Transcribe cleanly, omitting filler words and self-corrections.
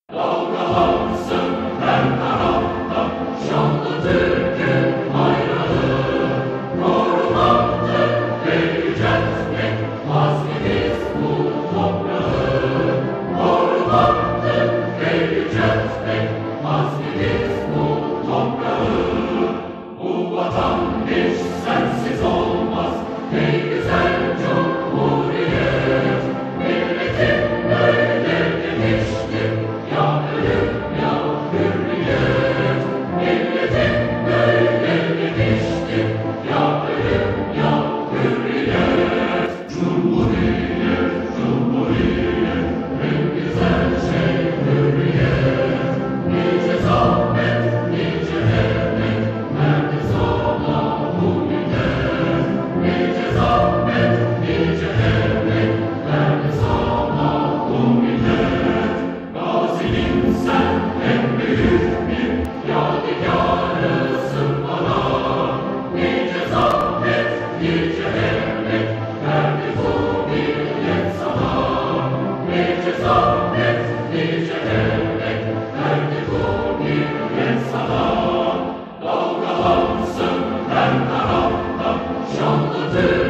Dalgalansın her tarafta şanlı Türk'ün bayrağı. Korumaktır ve yüceltmek azmimiz bu toprağı. Korumaktır ve yüceltmek azmimiz bu toprağı. Bu vatan hiç sensiz olmaz ey güzel Cumhuriyet. Milletin böyle demiştir ya ölüm ya hürriyet. Milletin böyle demiştir ya ölüm ya hürriyet. Cumhuriyet, Cumhuriyet, en güzel şey hürriyet. Nice zahmet, nice emek verdi sana bu millet. Nice zahmet, nice emek verdi sana bu millet. Gazinin sen en büyük bir yadigarısın bana. Nice zahmet, nice emek verdi bu millet sana. Nice zahmet, nice emek verdi bu millet sana. Dalgalansın her tarafta şanlı Türk.